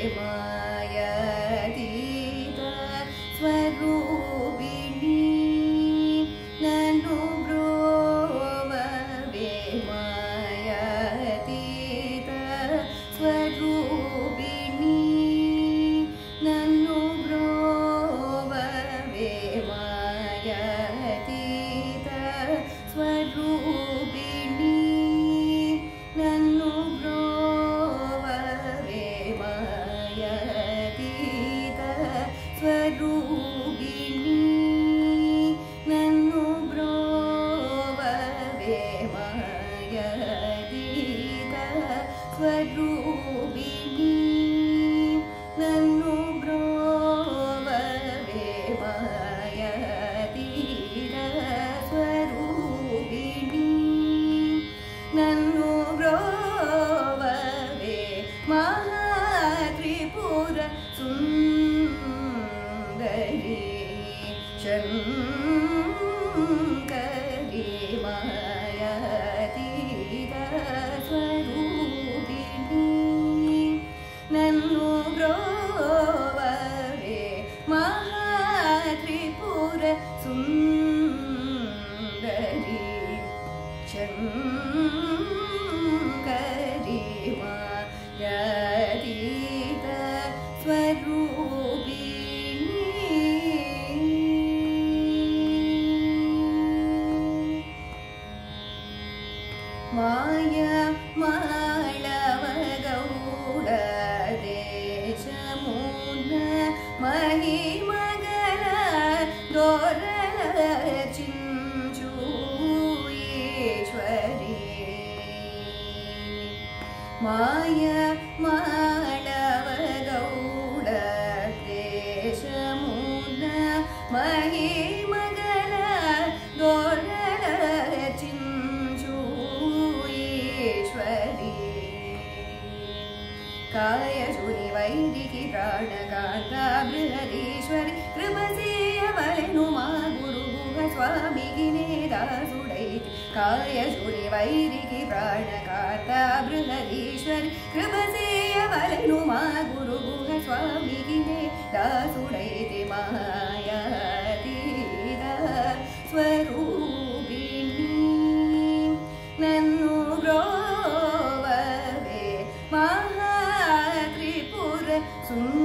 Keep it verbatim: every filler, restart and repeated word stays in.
ಮಾಯಾತೀತ ಸ್ವರೂಪಿಣಿ ನನ್ನು ಬ್ರೋವವೇ ಮಾಯಾತೀತ ಸ್ವರೂಪಿಣಿ ನನ್ನು ಬ್ರೋವವೇ ಮಾಯಾತೀತ ಸ್ವರೂಪಿಣಿ ನನ್ನು ಬ್ರೋವವೇ ಮಾಯಾತೀತ ಸ್ವರೂಪಿಣಿ ನನ್ನು ಬ್ರೋವವೇ ಮಾಯಾತೀತ ಸ್ವರೂಪಿಣಿ ನನ್ನು ಬ್ರೋವವೇ ಮಾಯಾತೀತ ಸ್ವರೂಪಿಣಿ ನನ್ನು ಬ್ರೋವವೇ ಮಹಾತ್ರಿಪುರ ಸುಂದರಿ ಶಂಕರಿ ಮಾಯಾತೀತ ಸ್ವರೂಪಿಣಿ ನನ್ನು ಬ್ರೋವವೇ ಮಹಾತ್ರಿಪುರ ಸುಂದರಿ ಶಂಕರಿ ಮಾಯಾತೀತ ಸ್ವರೂಪಿಣಿ ಮಾಯ ಮಾಳವ ಗೌಡ ದೇಶಮೂಲ ಮಹಿಮಗಲ ದೋರಳ ಚಿಂಚೂಯೇಶ್ವರಿ ಮಾಯ ಮಾಳವ ಗೌಡ ದೇಶಮೂಲ ಮಹಿಮಗಲ ದೋರಳ ಚಿಂಚೂಯೇಶ್ವರಿ ಕಾಯಶೂನಿ ವೈದಿಕಿ ಪ್ರಾಣಕಾಂತ ಬೃಹದೀಶ್ವರಿ ಕೃಪಸೇಯವಲೆನು ಮಾ ಗುರುಗುಹ ಸ್ವಾಮಿಗಿನೇ ದಾಸುಡೈತಿ ಕಾಯಶೂನಿ ವೈದಿಕಿ ಪ್ರಾಣಕಾಂತ ಬೃಹದೀಶ್ವರಿ ಕೃಪಸೇಯವಲೆನು ಮಾ ಗುರುಗುಹ ಸ್ವಾಮಿಗಿನೇ ದಾಸುಡೈತಿ ಮಾಯಾತೀತ ಸ್ವರೂಪಿಣಿ ನನ್ನು ಬ್ರೋವವೇ ಮಹಾತ್ರಿಪುರ ಸುಂದರಿ